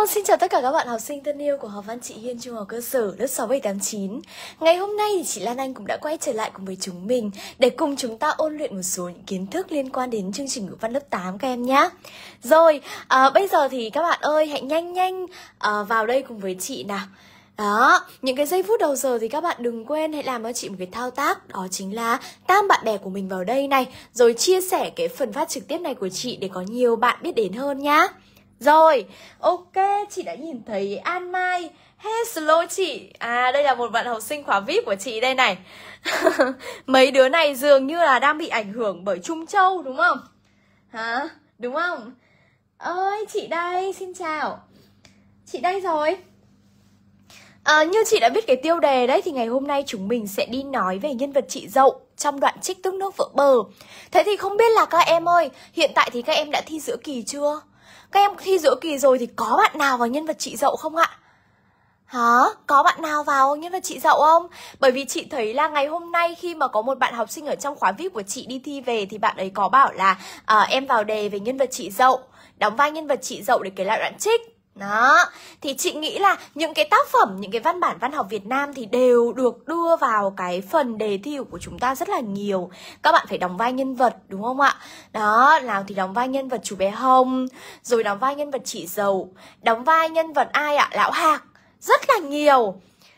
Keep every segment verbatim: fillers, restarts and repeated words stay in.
xin chào tất cả các bạn học sinh thân yêu của học văn chị Hiên Trung học cơ sở lớp sáu bảy tám chín. Ngày hôm nay thì chị Lan Anh cũng đã quay trở lại cùng với chúng mình để cùng chúng ta ôn luyện một số những kiến thức liên quan đến chương trình ngữ văn lớp tám các em nhé. Rồi, à, bây giờ thì các bạn ơi hãy nhanh nhanh à, vào đây cùng với chị nào. Đó, những cái giây phút đầu giờ thì các bạn đừng quên hãy làm cho chị một cái thao tác. Đó chính là tam bạn bè của mình vào đây này, rồi chia sẻ cái phần phát trực tiếp này của chị để có nhiều bạn biết đến hơn nhá. Rồi, ok, chị đã nhìn thấy An Mai. Hello chị. À, đây là một bạn học sinh khóa vi ai pi của chị đây này. Mấy đứa này dường như là đang bị ảnh hưởng bởi Trung Châu đúng không? Hả? Đúng không? Ơi, chị đây, xin chào. Chị đây rồi. À, như chị đã biết cái tiêu đề đấy thì ngày hôm nay chúng mình sẽ đi nói về nhân vật chị Dậu trong đoạn trích Tức Nước Vỡ Bờ. Thế thì không biết là các em ơi, hiện tại thì các em đã thi giữa kỳ chưa? Các em thi giữa kỳ rồi thì có bạn nào vào nhân vật chị Dậu không ạ? Hả? Có bạn nào vào nhân vật chị Dậu không? Bởi vì chị thấy là ngày hôm nay khi mà có một bạn học sinh ở trong khóa vi ai pi của chị đi thi về thì bạn ấy có bảo là à, em vào đề về nhân vật chị Dậu, đóng vai nhân vật chị Dậu để kể lại đoạn trích. Đó, thì chị nghĩ là những cái tác phẩm, những cái văn bản văn học Việt Nam thì đều được đưa vào cái phần đề thi của chúng ta rất là nhiều. Các bạn phải đóng vai nhân vật đúng không ạ? Đó, nào thì đóng vai nhân vật chú bé Hồng, rồi đóng vai nhân vật chị Dậu, đóng vai nhân vật ai ạ? Lão Hạc, rất là nhiều.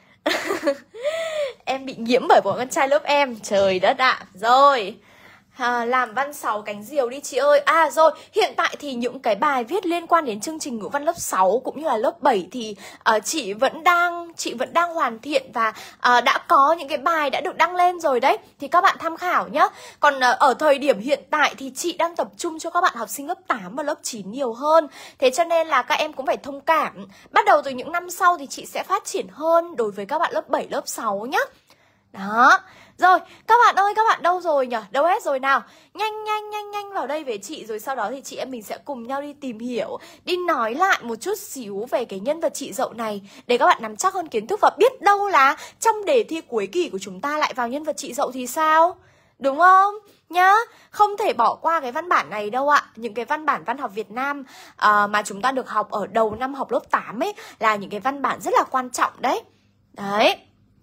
Em bị nhiễm bởi bọn con trai lớp em, trời đất ạ. Rồi. À, làm văn sáu cánh diều đi chị ơi. À rồi, hiện tại thì những cái bài viết liên quan đến chương trình ngữ văn lớp sáu cũng như là lớp bảy thì uh, chị vẫn đang chị vẫn đang hoàn thiện và uh, đã có những cái bài đã được đăng lên rồi đấy. Thì các bạn tham khảo nhá. Còn uh, ở thời điểm hiện tại thì chị đang tập trung cho các bạn học sinh lớp tám và lớp chín nhiều hơn. Thế cho nên là các em cũng phải thông cảm. Bắt đầu từ những năm sau thì chị sẽ phát triển hơn đối với các bạn lớp bảy, lớp sáu nhá. Đó. Rồi, các bạn ơi, các bạn đâu rồi nhỉ? Đâu hết rồi nào? Nhanh nhanh nhanh nhanh vào đây với chị. Rồi sau đó thì chị em mình sẽ cùng nhau đi tìm hiểu, đi nói lại một chút xíu về cái nhân vật chị Dậu này để các bạn nắm chắc hơn kiến thức. Và biết đâu là trong đề thi cuối kỳ của chúng ta lại vào nhân vật chị Dậu thì sao? Đúng không? Nhá, không thể bỏ qua cái văn bản này đâu ạ. Những cái văn bản văn học Việt Nam uh, mà chúng ta được học ở đầu năm học lớp tám ấy là những cái văn bản rất là quan trọng đấy. Đấy.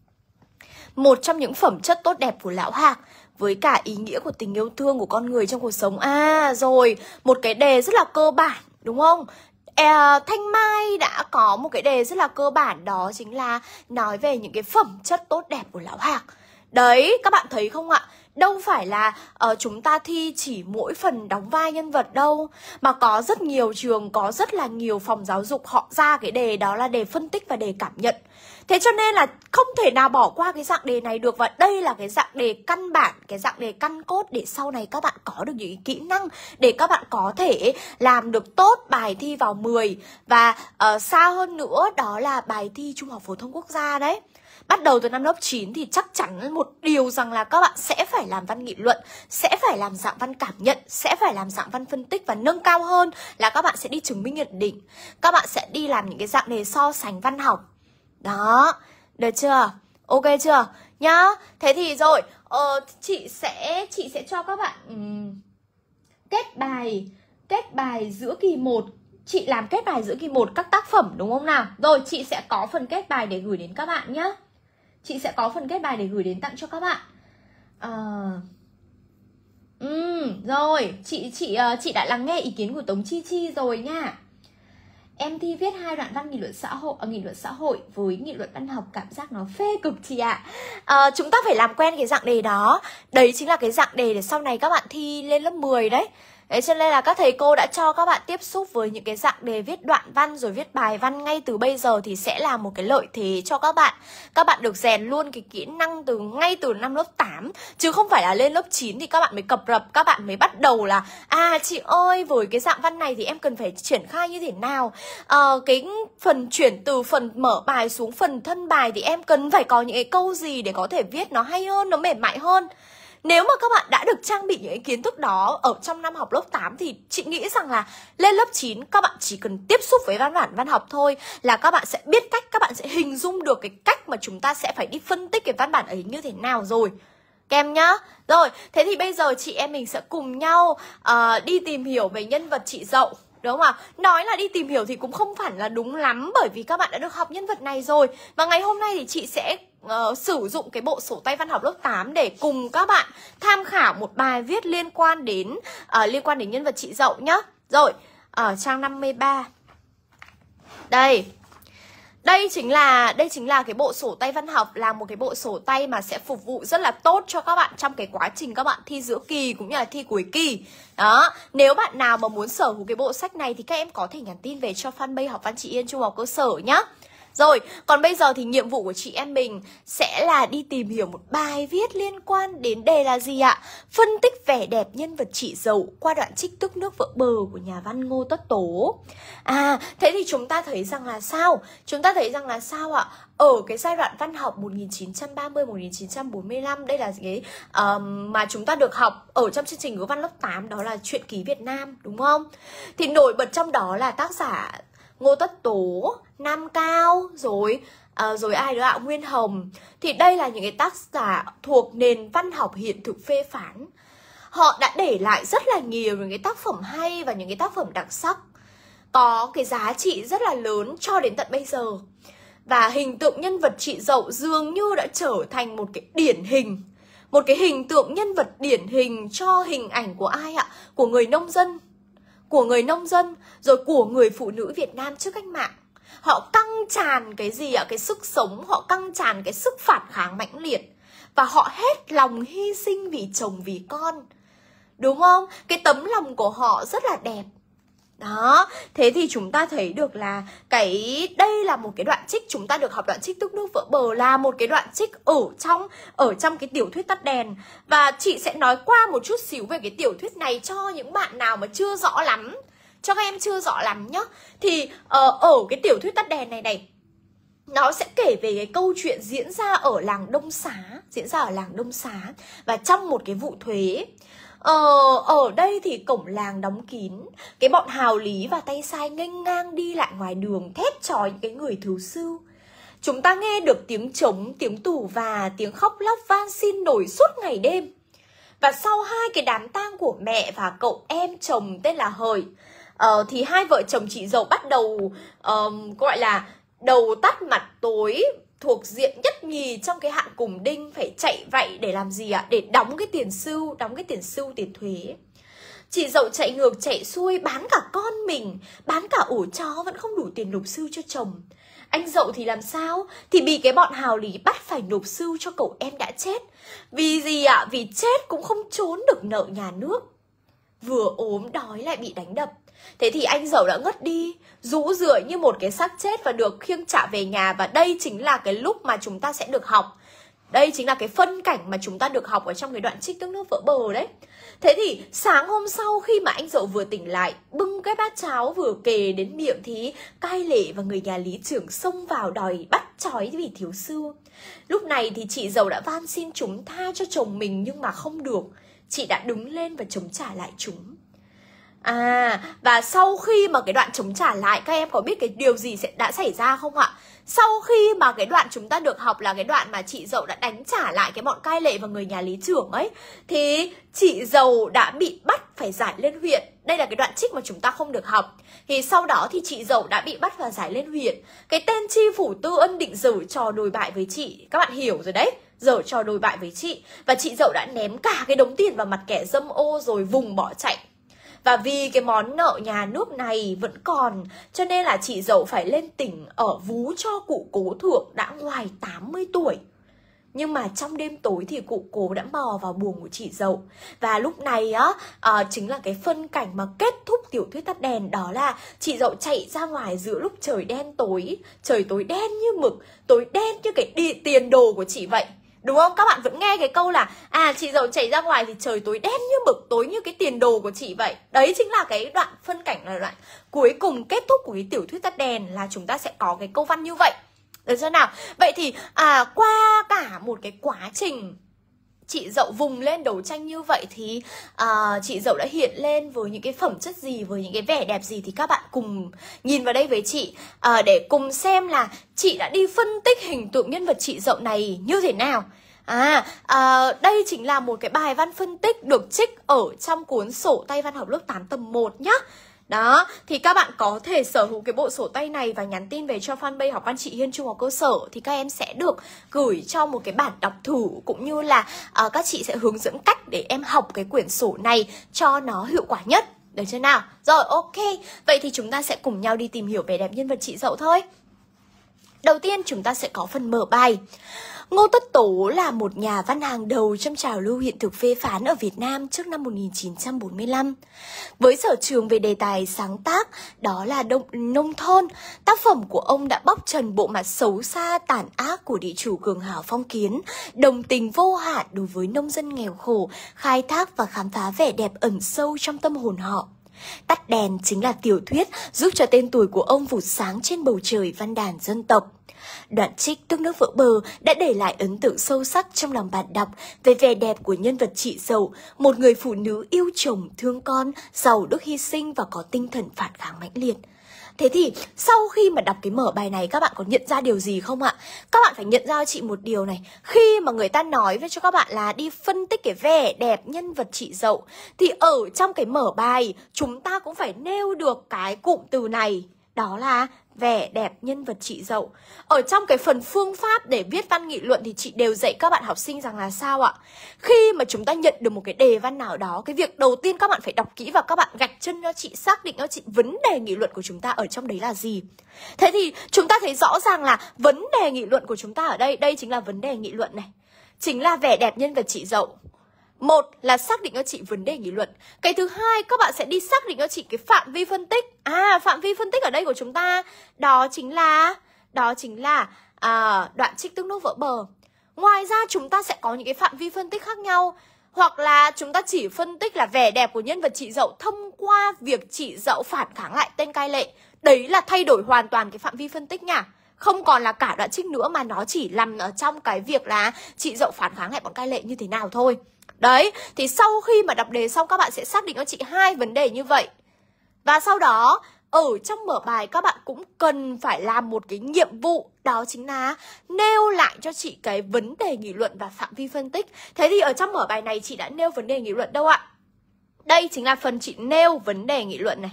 Một trong những phẩm chất tốt đẹp của Lão Hạc với cả ý nghĩa của tình yêu thương của con người trong cuộc sống. À rồi, một cái đề rất là cơ bản đúng không? À, Thanh Mai đã có một cái đề rất là cơ bản, đó chính là nói về những cái phẩm chất tốt đẹp của Lão Hạc. Đấy, các bạn thấy không ạ? Đâu phải là uh, chúng ta thi chỉ mỗi phần đóng vai nhân vật đâu, mà có rất nhiều trường, có rất là nhiều phòng giáo dục họ ra cái đề đó là đề phân tích và đề cảm nhận. Thế cho nên là không thể nào bỏ qua cái dạng đề này được. Và đây là cái dạng đề căn bản, cái dạng đề căn cốt để sau này các bạn có được những kỹ năng để các bạn có thể làm được tốt bài thi vào mười. Và uh, xa hơn nữa đó là bài thi Trung học phổ thông quốc gia đấy. Bắt đầu từ năm lớp chín thì chắc chắn một điều rằng là các bạn sẽ phải làm văn nghị luận, sẽ phải làm dạng văn cảm nhận, sẽ phải làm dạng văn phân tích, và nâng cao hơn là các bạn sẽ đi chứng minh nhận định. Các bạn sẽ đi làm những cái dạng đề so sánh văn học. Đó, được chưa? Ok chưa? Nhá. Thế thì rồi, ờ, chị sẽ chị sẽ cho các bạn um, kết bài kết bài giữa kỳ một. Chị làm kết bài giữa kỳ một các tác phẩm đúng không nào? Rồi, chị sẽ có phần kết bài để gửi đến các bạn nhá. Chị sẽ có phần kết bài để gửi đến tặng cho các bạn. À... Ừ, rồi, chị chị chị đã lắng nghe ý kiến của Tống Chi Chi rồi nha. Em thi viết hai đoạn văn nghị luận xã hội, nghị luận xã hội với nghị luận văn học, cảm giác nó phê cực chị ạ. À, chúng ta phải làm quen cái dạng đề đó. Đấy chính là cái dạng đề để sau này các bạn thi lên lớp mười đấy. Đấy cho nên là các thầy cô đã cho các bạn tiếp xúc với những cái dạng đề viết đoạn văn rồi viết bài văn ngay từ bây giờ thì sẽ là một cái lợi thế cho các bạn. Các bạn được rèn luôn cái kỹ năng từ ngay từ năm lớp tám, chứ không phải là lên lớp chín thì các bạn mới cập rập, các bạn mới bắt đầu là à chị ơi với cái dạng văn này thì em cần phải triển khai như thế nào. À, cái phần chuyển từ phần mở bài xuống phần thân bài thì em cần phải có những cái câu gì để có thể viết nó hay hơn, nó mềm mại hơn. Nếu mà các bạn đã được trang bị những cái kiến thức đó ở trong năm học lớp tám thì chị nghĩ rằng là lên lớp chín các bạn chỉ cần tiếp xúc với văn bản văn học thôi là các bạn sẽ biết cách, các bạn sẽ hình dung được cái cách mà chúng ta sẽ phải đi phân tích cái văn bản ấy như thế nào rồi. Các em nhá. Rồi, thế thì bây giờ chị em mình sẽ cùng nhau uh, đi tìm hiểu về nhân vật chị Dậu. Đúng không ạ? Nói là đi tìm hiểu thì cũng không phải là đúng lắm, bởi vì các bạn đã được học nhân vật này rồi. Và ngày hôm nay thì chị sẽ uh, sử dụng cái bộ sổ tay văn học lớp tám để cùng các bạn tham khảo một bài viết liên quan đến uh, liên quan đến nhân vật chị Dậu nhá. Rồi, ở trang năm mươi ba. Đây. Đây chính là đây chính là cái bộ sổ tay văn học, là một cái bộ sổ tay mà sẽ phục vụ rất là tốt cho các bạn trong cái quá trình các bạn thi giữa kỳ cũng như là thi cuối kỳ. Đó, nếu bạn nào mà muốn sở hữu cái bộ sách này thì các em có thể nhắn tin về cho fanpage Học Văn Chị Yên Trung học cơ sở nhá. Rồi, còn bây giờ thì nhiệm vụ của chị em mình sẽ là đi tìm hiểu một bài viết liên quan đến đề là gì ạ? Phân tích vẻ đẹp nhân vật chị Dậu qua đoạn trích Tức Nước Vỡ Bờ của nhà văn Ngô Tất Tố. À, thế thì chúng ta thấy rằng là sao? Chúng ta thấy rằng là sao ạ? Ở cái giai đoạn văn học một nghìn chín trăm ba mươi đến một nghìn chín trăm bốn mươi lăm, đây là cái uh, mà chúng ta được học ở trong chương trình ngữ văn lớp tám, đó là truyện ký Việt Nam, đúng không? Thì nổi bật trong đó là tác giả Ngô Tất Tố, Nam Cao, rồi uh, rồi ai nữa ạ? Nguyên Hồng. Thì đây là những cái tác giả thuộc nền văn học hiện thực phê phán. Họ đã để lại rất là nhiều những cái tác phẩm hay và những cái tác phẩm đặc sắc, có cái giá trị rất là lớn cho đến tận bây giờ. Và hình tượng nhân vật chị Dậu dường như đã trở thành một cái điển hình, một cái hình tượng nhân vật điển hình cho hình ảnh của ai ạ? Của người nông dân, của người nông dân, rồi của người phụ nữ Việt Nam trước cách mạng. Họ căng tràn cái gì ạ? Cái sức sống, họ căng tràn cái sức phản kháng mãnh liệt. Và họ hết lòng hy sinh vì chồng vì con. Đúng không? Cái tấm lòng của họ rất là đẹp. Đó, thế thì chúng ta thấy được là cái đây là một cái đoạn trích, chúng ta được học đoạn trích Tức Nước Vỡ Bờ là một cái đoạn trích ở trong ở trong cái tiểu thuyết Tắt Đèn. Và chị sẽ nói qua một chút xíu về cái tiểu thuyết này cho những bạn nào mà chưa rõ lắm, cho các em chưa rõ lắm nhá. Thì uh, ở cái tiểu thuyết Tắt Đèn này này, nó sẽ kể về cái câu chuyện diễn ra ở làng Đông Xá, diễn ra ở làng Đông Xá và trong một cái vụ thuế. Ờ, ở đây thì cổng làng đóng kín, cái bọn hào lý và tay sai nghênh ngang đi lại ngoài đường thét chói những cái người thưu sưu. Chúng ta nghe được tiếng trống, tiếng tù và tiếng khóc lóc van xin nổi suốt ngày đêm. Và sau hai cái đám tang của mẹ và cậu em chồng tên là Hời, ờ, thì hai vợ chồng chị Dậu bắt đầu uh, gọi là đầu tắt mặt tối, thuộc diện nhất nhì trong cái hạn cùng đinh, phải chạy vậy để làm gì ạ? Để đóng cái tiền sưu, đóng cái tiền sưu tiền thuế. Chị Dậu chạy ngược chạy xuôi, bán cả con mình, bán cả ổ chó vẫn không đủ tiền nộp sưu cho chồng. Anh Dậu thì làm sao? Thì bị cái bọn hào lý bắt phải nộp sưu cho cậu em đã chết. Vì gì ạ? Vì chết cũng không trốn được nợ nhà nước. Vừa ốm đói lại bị đánh đập. Thế thì anh Dậu đã ngất đi, rũ rượi như một cái xác chết và được khiêng trả về nhà. Và đây chính là cái lúc mà chúng ta sẽ được học. Đây chính là cái phân cảnh mà chúng ta được học ở trong cái đoạn trích Tức Nước Vỡ Bờ đấy. Thế thì sáng hôm sau khi mà anh Dậu vừa tỉnh lại, bưng cái bát cháo vừa kề đến miệng thì Cai Lệ và người nhà lý trưởng xông vào đòi bắt trói vì thiếu sưu. Lúc này thì chị Dậu đã van xin chúng tha cho chồng mình nhưng mà không được. Chị đã đứng lên và chống trả lại chúng. À, và sau khi mà cái đoạn chống trả lại, các em có biết cái điều gì sẽ đã xảy ra không ạ? Sau khi mà cái đoạn chúng ta được học là cái đoạn mà chị Dậu đã đánh trả lại cái bọn Cai Lệ và người nhà lý trưởng ấy, thì chị Dậu đã bị bắt phải giải lên huyện. Đây là cái đoạn trích mà chúng ta không được học. Thì sau đó thì chị Dậu đã bị bắt và giải lên huyện. Cái tên chi phủ Tư Ân định giở trò đồi bại với chị, các bạn hiểu rồi đấy, giở trò đồi bại với chị. Và chị Dậu đã ném cả cái đống tiền vào mặt kẻ dâm ô rồi vùng bỏ chạy. Và vì cái món nợ nhà nước này vẫn còn, cho nên là chị Dậu phải lên tỉnh ở vú cho cụ Cố Thượng đã ngoài tám mươi tuổi. Nhưng mà trong đêm tối thì cụ Cố đã mò vào buồng của chị Dậu. Và lúc này á, à, chính là cái phân cảnh mà kết thúc tiểu thuyết Tắt Đèn. Đó là chị Dậu chạy ra ngoài giữa lúc trời đen tối, trời tối đen như mực, tối đen như cái đi, tiền đồ của chị vậy. Đúng không? Các bạn vẫn nghe cái câu là à, chị Dậu chạy ra ngoài thì trời tối đen như mực, tối như cái tiền đồ của chị vậy. Đấy chính là cái đoạn phân cảnh, là đoạn cuối cùng kết thúc của cái tiểu thuyết Tắt Đèn, là chúng ta sẽ có cái câu văn như vậy. Được chưa nào? Vậy thì à, qua cả một cái quá trình chị Dậu vùng lên đấu tranh như vậy thì à, chị Dậu đã hiện lên với những cái phẩm chất gì, với những cái vẻ đẹp gì, thì các bạn cùng nhìn vào đây với chị à, để cùng xem là chị đã đi phân tích hình tượng nhân vật chị Dậu này như thế nào. À, à, đây chính là một cái bài văn phân tích được trích ở trong cuốn sổ tay văn học lớp tám tầm một nhá. Đó, thì các bạn có thể sở hữu cái bộ sổ tay này và nhắn tin về cho fanpage Học Văn Chị Hiên Trung học cơ sở, thì các em sẽ được gửi cho một cái bản đọc thử, cũng như là uh, các chị sẽ hướng dẫn cách để em học cái quyển sổ này cho nó hiệu quả nhất. Được chưa nào? Rồi, ok. Vậy thì chúng ta sẽ cùng nhau đi tìm hiểu vẻ đẹp nhân vật chị Dậu thôi. Đầu tiên chúng ta sẽ có phần mở bài. Ngô Tất Tố là một nhà văn hàng đầu trong trào lưu hiện thực phê phán ở Việt Nam trước năm một nghìn chín trăm bốn mươi lăm. Với sở trường về đề tài sáng tác, đó là đông, nông thôn, tác phẩm của ông đã bóc trần bộ mặt xấu xa tàn ác của địa chủ cường hào phong kiến, đồng tình vô hạn đối với nông dân nghèo khổ, khai thác và khám phá vẻ đẹp ẩn sâu trong tâm hồn họ. Tắt đèn chính là tiểu thuyết giúp cho tên tuổi của ông vụt sáng trên bầu trời văn đàn dân tộc. Đoạn trích Tức Nước Vỡ Bờ đã để lại ấn tượng sâu sắc trong lòng bạn đọc về vẻ đẹp của nhân vật chị Dậu, một người phụ nữ yêu chồng, thương con, giàu đức hy sinh và có tinh thần phản kháng mãnh liệt. Thế thì sau khi mà đọc cái mở bài này, các bạn có nhận ra điều gì không ạ? Các bạn phải nhận ra cho chị một điều này. Khi mà người ta nói với cho các bạn là đi phân tích cái vẻ đẹp nhân vật chị Dậu, thì ở trong cái mở bài chúng ta cũng phải nêu được cái cụm từ này. Đó là vẻ đẹp nhân vật chị Dậu. Ở trong cái phần phương pháp để viết văn nghị luận thì chị đều dạy các bạn học sinh rằng là sao ạ? Khi mà chúng ta nhận được một cái đề văn nào đó, cái việc đầu tiên các bạn phải đọc kỹ và các bạn gạch chân cho chị, xác định cho chị vấn đề nghị luận của chúng ta ở trong đấy là gì. Thế thì chúng ta thấy rõ ràng là vấn đề nghị luận của chúng ta ở đây, đây chính là vấn đề nghị luận này, chính là vẻ đẹp nhân vật chị Dậu. Một là xác định cho chị vấn đề nghị luận. Cái thứ hai, các bạn sẽ đi xác định cho chị cái phạm vi phân tích. À, phạm vi phân tích ở đây của chúng ta đó chính là đó chính là à, đoạn trích Tức Nước Vỡ Bờ. Ngoài ra chúng ta sẽ có những cái phạm vi phân tích khác nhau. Hoặc là chúng ta chỉ phân tích là vẻ đẹp của nhân vật chị Dậu thông qua việc chị Dậu phản kháng lại tên cai lệ. Đấy là thay đổi hoàn toàn cái phạm vi phân tích nha. Không còn là cả đoạn trích nữa, mà nó chỉ nằm ở trong cái việc là chị Dậu phản kháng lại bọn cai lệ như thế nào thôi. Đấy, thì sau khi mà đọc đề xong các bạn sẽ xác định cho chị hai vấn đề như vậy. Và sau đó, ở trong mở bài các bạn cũng cần phải làm một cái nhiệm vụ. Đó chính là nêu lại cho chị cái vấn đề nghị luận và phạm vi phân tích. Thế thì ở trong mở bài này chị đã nêu vấn đề nghị luận đâu ạ? Đây chính là phần chị nêu vấn đề nghị luận này.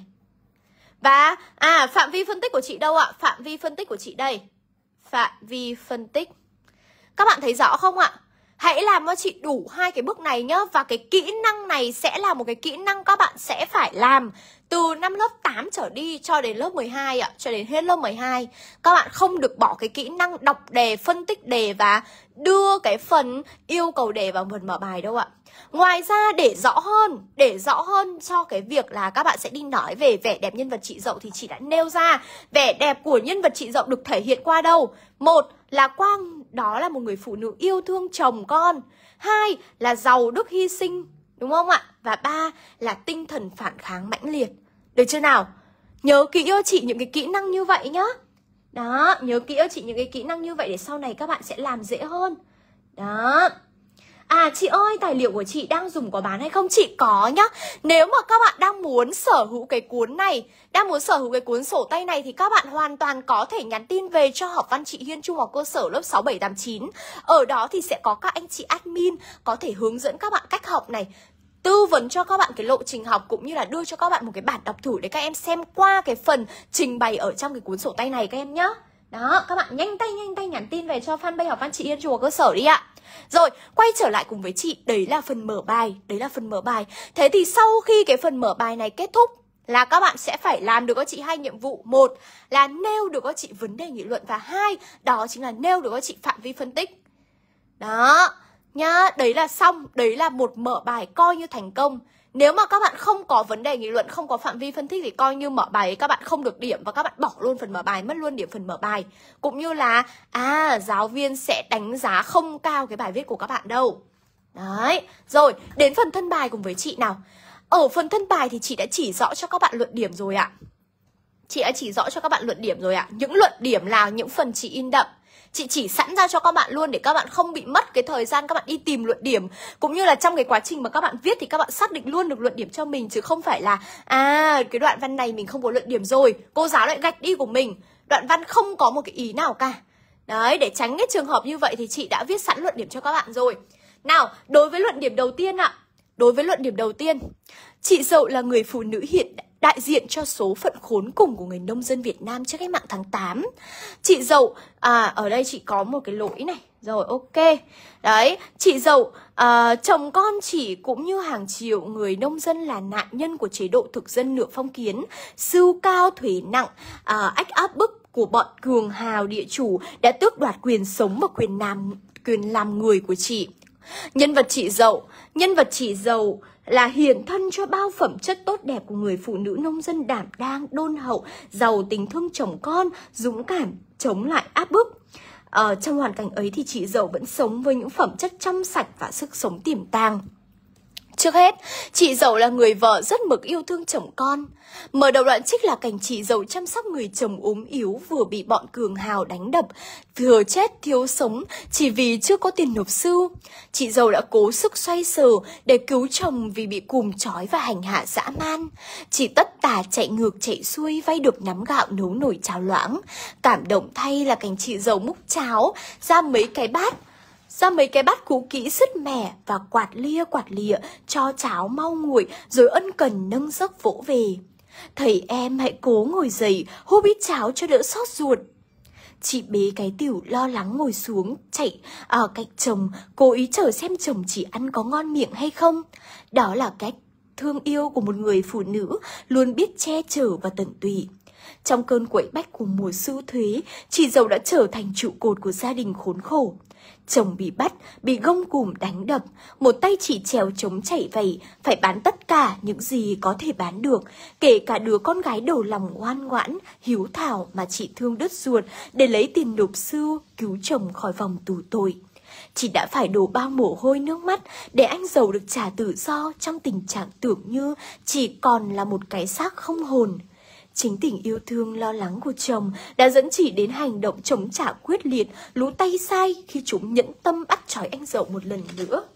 Và, à, phạm vi phân tích của chị đâu ạ? Phạm vi phân tích của chị đây. Phạm vi phân tích. Các bạn thấy rõ không ạ? Hãy làm cho chị đủ hai cái bước này nhá. Và cái kỹ năng này sẽ là một cái kỹ năng các bạn sẽ phải làm từ năm lớp tám trở đi cho đến lớp mười hai ạ, cho đến hết lớp mười hai. Các bạn không được bỏ cái kỹ năng đọc đề, phân tích đề và đưa cái phần yêu cầu đề vào phần mở bài đâu ạ. Ngoài ra để rõ hơn, để rõ hơn cho cái việc là các bạn sẽ đi nói về vẻ đẹp nhân vật chị Dậu thì chị đã nêu ra vẻ đẹp của nhân vật chị Dậu được thể hiện qua đâu? Một là qua đó là một người phụ nữ yêu thương chồng con. Hai là giàu đức hy sinh, đúng không ạ? Và ba là tinh thần phản kháng mãnh liệt. Được chưa nào? Nhớ kỹ cho chị những cái kỹ năng như vậy nhá. Đó, nhớ kỹ cho chị những cái kỹ năng như vậy để sau này các bạn sẽ làm dễ hơn. Đó. À chị ơi, tài liệu của chị đang dùng có bán hay không? Chị có nhá. Nếu mà các bạn đang muốn sở hữu cái cuốn này, đang muốn sở hữu cái cuốn sổ tay này thì các bạn hoàn toàn có thể nhắn tin về cho Học Văn Chị Hiên Trung học cơ sở lớp sáu bảy tám chín. Ở đó thì sẽ có các anh chị admin có thể hướng dẫn các bạn cách học này, tư vấn cho các bạn cái lộ trình học, cũng như là đưa cho các bạn một cái bản đọc thử để các em xem qua cái phần trình bày ở trong cái cuốn sổ tay này các em nhá. Đó, các bạn nhanh tay nhanh tay nhắn tin về cho fanpage Học Văn Chị Hiên Trung học cơ sở đi ạ. Rồi, quay trở lại cùng với chị, đấy là phần mở bài, đấy là phần mở bài. Thế thì sau khi cái phần mở bài này kết thúc là các bạn sẽ phải làm được cho chị hai nhiệm vụ. Một là nêu được cho chị vấn đề nghị luận, và hai đó chính là nêu được cho chị phạm vi phân tích. Đó, nhá, đấy là xong, đấy là một mở bài coi như thành công. Nếu mà các bạn không có vấn đề nghị luận, không có phạm vi phân tích thì coi như mở bài ấy các bạn không được điểm và các bạn bỏ luôn phần mở bài, mất luôn điểm phần mở bài. Cũng như là à giáo viên sẽ đánh giá không cao cái bài viết của các bạn đâu. Đấy, rồi đến phần thân bài cùng với chị nào. Ở phần thân bài thì chị đã chỉ rõ cho các bạn luận điểm rồi ạ. Chị đã chỉ rõ cho các bạn luận điểm rồi ạ. Những luận điểm là những phần chị in đậm. Chị chỉ sẵn ra cho các bạn luôn để các bạn không bị mất cái thời gian các bạn đi tìm luận điểm. Cũng như là trong cái quá trình mà các bạn viết thì các bạn xác định luôn được luận điểm cho mình. Chứ không phải là à cái đoạn văn này mình không có luận điểm rồi, cô giáo lại gạch đi của mình. Đoạn văn không có một cái ý nào cả. Đấy, để tránh cái trường hợp như vậy thì chị đã viết sẵn luận điểm cho các bạn rồi. Nào, đối với luận điểm đầu tiên ạ. Đối với luận điểm đầu tiên, chị Dậu là người phụ nữ hiện đại diện cho số phận khốn cùng của người nông dân Việt Nam trước cách mạng tháng tám. Chị Dậu, à, ở đây chị có một cái lỗi này. Rồi, ok. Đấy, chị Dậu, à, chồng con chị cũng như hàng triệu người nông dân là nạn nhân của chế độ thực dân nửa phong kiến, sưu cao thuế nặng, à, ách áp bức của bọn cường hào địa chủ đã tước đoạt quyền sống và quyền làm, quyền làm người của chị. Nhân vật chị Dậu, nhân vật chị Dậu là hiện thân cho bao phẩm chất tốt đẹp của người phụ nữ nông dân đảm đang, đôn hậu, giàu tình thương chồng con, dũng cảm, chống lại áp bức. Ở trong hoàn cảnh ấy thì chị Dậu vẫn sống với những phẩm chất trong sạch và sức sống tiềm tàng. Trước hết, chị Dậu là người vợ rất mực yêu thương chồng con. Mở đầu đoạn trích là cảnh chị Dậu chăm sóc người chồng ốm yếu vừa bị bọn cường hào đánh đập, vừa chết thiếu sống chỉ vì chưa có tiền nộp sưu. Chị Dậu đã cố sức xoay sở để cứu chồng vì bị cùm trói và hành hạ dã man. Chị tất tả chạy ngược chạy xuôi vay được nắm gạo nấu nồi cháo loãng. Cảm động thay là cảnh chị Dậu múc cháo ra mấy cái bát, ra mấy cái bát cũ kỹ sứt mẻ và quạt lia quạt lịa cho cháo mau nguội rồi ân cần nâng giấc vỗ về. Thầy em hãy cố ngồi dậy húp ít cháo cho đỡ xót ruột. Chị bế cái tiểu lo lắng ngồi xuống chạy ở cạnh chồng, cố ý chờ xem chồng chỉ ăn có ngon miệng hay không. Đó là cách thương yêu của một người phụ nữ luôn biết che chở và tận tụy. Trong cơn quậy bách của mùa sưu thuế, chị Dậu đã trở thành trụ cột của gia đình khốn khổ. Chồng bị bắt, bị gông cùm đánh đập, một tay chị trèo trống chạy vầy, phải bán tất cả những gì có thể bán được, kể cả đứa con gái đầu lòng ngoan ngoãn, hiếu thảo mà chị thương đứt ruột để lấy tiền nộp sưu cứu chồng khỏi vòng tù tội. Chị đã phải đổ bao mồ hôi nước mắt để anh Dậu được trả tự do trong tình trạng tưởng như chỉ còn là một cái xác không hồn. Chính tình yêu thương lo lắng của chồng đã dẫn chị đến hành động chống trả quyết liệt, lú tay sai khi chúng nhẫn tâm bắt trói anh Dậu một lần nữa.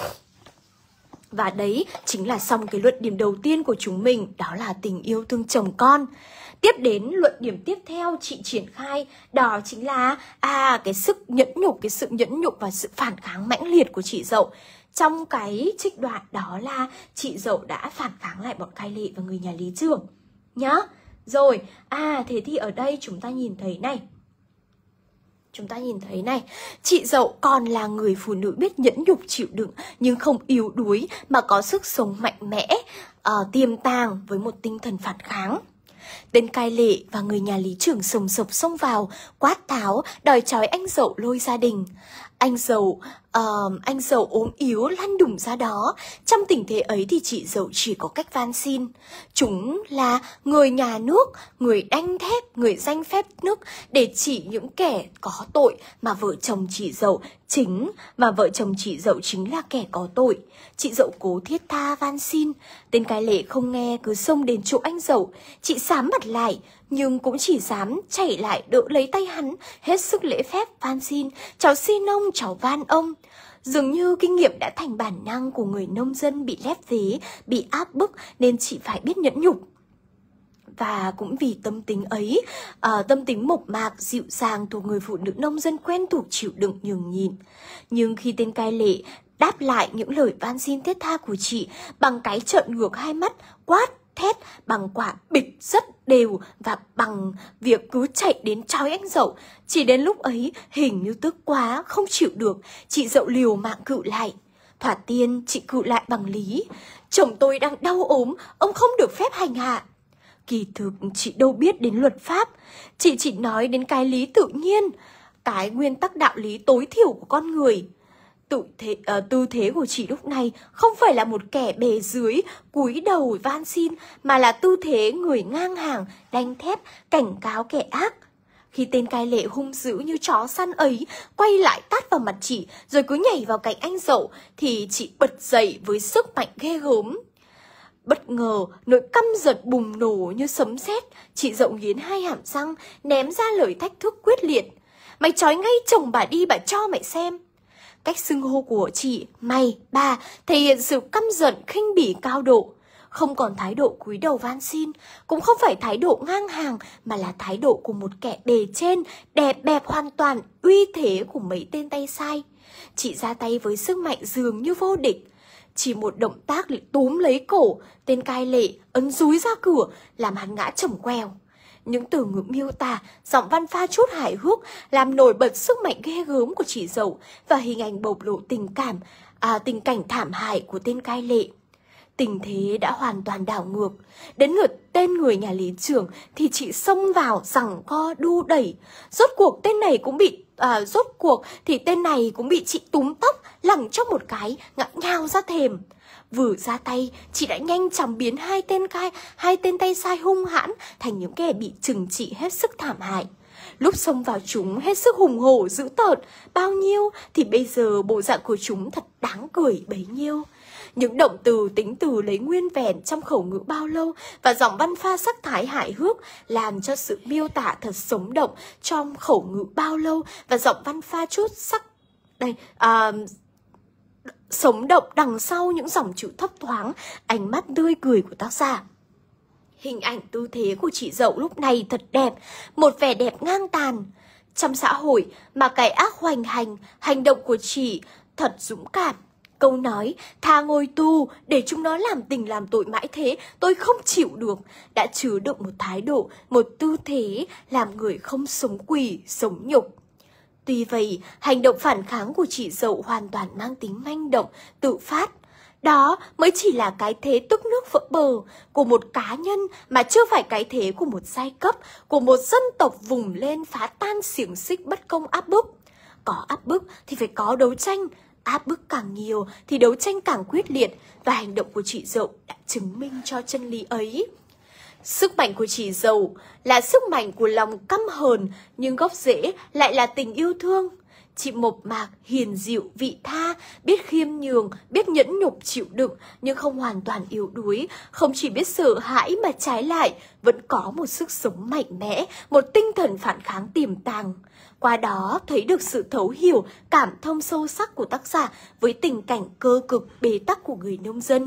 Và đấy chính là xong cái luận điểm đầu tiên của chúng mình, đó là tình yêu thương chồng con. Tiếp đến luận điểm tiếp theo chị triển khai, đó chính là à cái sức nhẫn nhục, cái sự nhẫn nhục và sự phản kháng mãnh liệt của chị Dậu. Trong cái trích đoạn đó là chị Dậu đã phản kháng lại bọn cai lệ và người nhà lý trưởng nhá. Rồi, à thế thì ở đây chúng ta nhìn thấy này. Chúng ta nhìn thấy này, chị Dậu còn là người phụ nữ biết nhẫn nhục chịu đựng nhưng không yếu đuối mà có sức sống mạnh mẽ, uh, tiềm tàng với một tinh thần phản kháng. Tên cai lệ và người nhà lý trưởng sồng sộc xông vào, quát tháo, đòi trói anh Dậu lôi gia đình. Anh Dậu, uh, anh Dậu ốm yếu lăn đùng ra đó. Trong tình thế ấy thì chị Dậu chỉ có cách van xin. Chúng là người nhà nước, người đanh thép, người danh phép nước để chỉ những kẻ có tội mà vợ chồng chị Dậu chính mà vợ chồng chị Dậu chính là kẻ có tội. Chị Dậu cố thiết tha van xin. Tên cai lệ không nghe cứ xông đến chỗ anh Dậu. Chị xám mặt lại nhưng cũng chỉ dám chạy lại đỡ lấy tay hắn, hết sức lễ phép van xin. Cháu xin ông, cháu van ông. Dường như kinh nghiệm đã thành bản năng của người nông dân bị lép vế, bị áp bức nên chị phải biết nhẫn nhục. Và cũng vì tâm tính ấy, uh, tâm tính mộc mạc, dịu dàng thuộc người phụ nữ nông dân quen thuộc chịu đựng nhường nhịn. Nhưng khi tên cai lệ đáp lại những lời van xin thiết tha của chị bằng cái trợn ngược hai mắt, quát, thét, bằng quả bịch rất đều và bằng việc cứ chạy đến trói anh Dậu. Chỉ đến lúc ấy, hình như tức quá, không chịu được, chị Dậu liều mạng cự lại. Thoạt tiên, chị cự lại bằng lý. Chồng tôi đang đau ốm, ông không được phép hành hạ. Kỳ thực chị đâu biết đến luật pháp, chị chỉ nói đến cái lý tự nhiên, cái nguyên tắc đạo lý tối thiểu của con người. Tự thế, uh, tư thế của chị lúc này không phải là một kẻ bề dưới, cúi đầu van xin, mà là tư thế người ngang hàng, đanh thép, cảnh cáo kẻ ác. Khi tên cai lệ hung dữ như chó săn ấy quay lại tát vào mặt chị rồi cứ nhảy vào cạnh anh Dậu thì chị bật dậy với sức mạnh ghê gớm. Bất ngờ, nỗi căm giận bùng nổ như sấm sét. Chị Dậu nghiến hai hàm răng, ném ra lời thách thức quyết liệt. Mày trói ngay chồng bà đi, bà cho mày xem. Cách xưng hô của chị, mày, bà thể hiện sự căm giận khinh bỉ cao độ. Không còn thái độ cúi đầu van xin, cũng không phải thái độ ngang hàng, mà là thái độ của một kẻ bề trên, đẹp bẹp hoàn toàn, uy thế của mấy tên tay sai. Chị ra tay với sức mạnh dường như vô địch. Chỉ một động tác lại túm lấy cổ tên cai lệ, ấn dúi ra cửa, làm hắn ngã chồng queo. Những từ ngữ miêu tả, giọng văn pha chút hài hước làm nổi bật sức mạnh ghê gớm của chị dậu và hình ảnh bộc lộ tình cảm, à, tình cảnh thảm hại của tên cai lệ. Tình thế đã hoàn toàn đảo ngược. Đến lượt tên người nhà lý trưởng thì chị xông vào giằng co đu đẩy. Rốt cuộc tên này cũng bị à, rốt cuộc thì tên này cũng bị chị túm tóc, lẳng cho một cái, ngã nhào ra thềm. Vừa ra tay, chị đã nhanh chóng biến hai tên cai, hai tên tay sai hung hãn thành những kẻ bị trừng trị hết sức thảm hại. Lúc xông vào chúng hết sức hùng hổ dữ tợn bao nhiêu thì bây giờ bộ dạng của chúng thật đáng cười bấy nhiêu. Những động từ tính từ lấy nguyên vẹn trong khẩu ngữ bao lâu và giọng văn pha sắc thái hài hước làm cho sự miêu tả thật sống động trong khẩu ngữ bao lâu và giọng văn pha chút sắc đây à, sống động đằng sau những dòng chữ thấp thoáng, ánh mắt tươi cười của tác giả. Hình ảnh tư thế của chị dậu lúc này thật đẹp, một vẻ đẹp ngang tàn. Trong xã hội mà cái ác hoành hành, hành động của chị thật dũng cảm. Câu nói, thà ngồi tù để chúng nó làm tình làm tội mãi thế, tôi không chịu được, đã chứa đựng một thái độ, một tư thế làm người không sống quỷ, sống nhục. Tuy vậy, hành động phản kháng của chị dậu hoàn toàn mang tính manh động, tự phát. Đó mới chỉ là cái thế tức nước vỡ bờ của một cá nhân mà chưa phải cái thế của một giai cấp, của một dân tộc vùng lên phá tan xiềng xích bất công áp bức. Có áp bức thì phải có đấu tranh, áp bức càng nhiều thì đấu tranh càng quyết liệt và hành động của chị dậu đã chứng minh cho chân lý ấy. Sức mạnh của chị dậu là sức mạnh của lòng căm hờn nhưng gốc rễ lại là tình yêu thương. Chị mộc mạc, hiền dịu, vị tha, biết khiêm nhường, biết nhẫn nhục chịu đựng nhưng không hoàn toàn yếu đuối, không chỉ biết sợ hãi mà trái lại vẫn có một sức sống mạnh mẽ, một tinh thần phản kháng tiềm tàng. Qua đó thấy được sự thấu hiểu, cảm thông sâu sắc của tác giả với tình cảnh cơ cực bế tắc của người nông dân.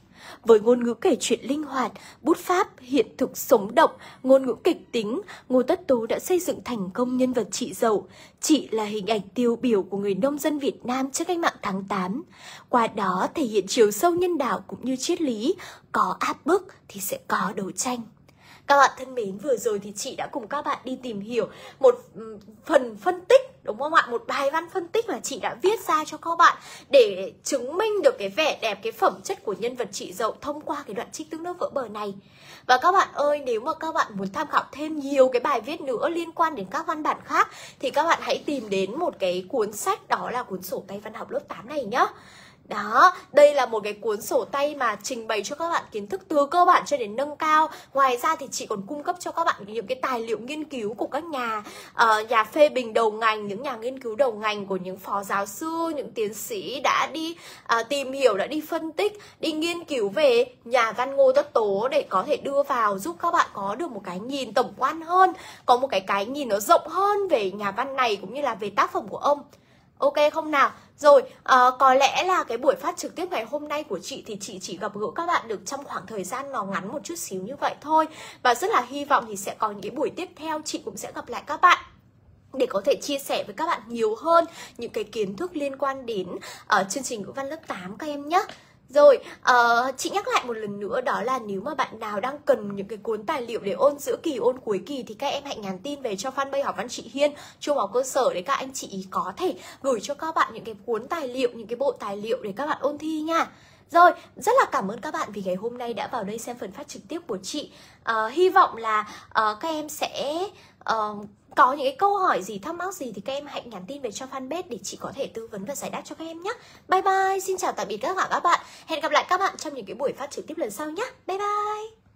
Với ngôn ngữ kể chuyện linh hoạt, bút pháp, hiện thực sống động, ngôn ngữ kịch tính, Ngô Tất Tố đã xây dựng thành công nhân vật chị dậu. Chị là hình ảnh tiêu biểu của người nông dân Việt Nam trước cách mạng tháng tám. Qua đó thể hiện chiều sâu nhân đạo cũng như triết lý, có áp bức thì sẽ có đấu tranh. Các bạn thân mến, vừa rồi thì chị đã cùng các bạn đi tìm hiểu một phần phân tích, đúng không ạ? Một bài văn phân tích mà chị đã viết ra cho các bạn để chứng minh được cái vẻ đẹp, cái phẩm chất của nhân vật chị dậu thông qua cái đoạn trích Tức Nước Vỡ Bờ này. Và các bạn ơi, nếu mà các bạn muốn tham khảo thêm nhiều cái bài viết nữa liên quan đến các văn bản khác thì các bạn hãy tìm đến một cái cuốn sách, đó là cuốn sổ tay văn học lớp tám này nhá. Đó, đây là một cái cuốn sổ tay mà trình bày cho các bạn kiến thức từ cơ bản cho đến nâng cao. Ngoài ra thì chị còn cung cấp cho các bạn những cái tài liệu nghiên cứu của các nhà uh, nhà phê bình đầu ngành, những nhà nghiên cứu đầu ngành của những phó giáo sư, những tiến sĩ đã đi uh, tìm hiểu, đã đi phân tích, đi nghiên cứu về nhà văn Ngô Tất Tố để có thể đưa vào giúp các bạn có được một cái nhìn tổng quan hơn, có một cái cái nhìn nó rộng hơn về nhà văn này cũng như là về tác phẩm của ông. Ok không nào? Rồi, uh, có lẽ là cái buổi phát trực tiếp ngày hôm nay của chị thì chị chỉ gặp gỡ các bạn được trong khoảng thời gian nó ngắn một chút xíu như vậy thôi. Và rất là hy vọng thì sẽ có những cái buổi tiếp theo chị cũng sẽ gặp lại các bạn để có thể chia sẻ với các bạn nhiều hơn những cái kiến thức liên quan đến uh, chương trình ngữ văn lớp tám các em nhé. Rồi, uh, chị nhắc lại một lần nữa, đó là nếu mà bạn nào đang cần những cái cuốn tài liệu để ôn giữa kỳ, ôn cuối kỳ thì các em hãy nhắn tin về cho fanpage Học Văn Chị Hiên, trung học cơ sở, để các anh chị có thể gửi cho các bạn những cái cuốn tài liệu, những cái bộ tài liệu để các bạn ôn thi nha. Rồi, rất là cảm ơn các bạn vì ngày hôm nay đã vào đây xem phần phát trực tiếp của chị. uh, Hy vọng là uh, các em sẽ... Uh, có những cái câu hỏi gì, thắc mắc gì thì các em hãy nhắn tin về cho fanpage để chị có thể tư vấn và giải đáp cho các em nhé. Bye bye, xin chào tạm biệt tất cả các bạn. Hẹn gặp lại các bạn trong những cái buổi phát trực tiếp lần sau nhé. Bye bye.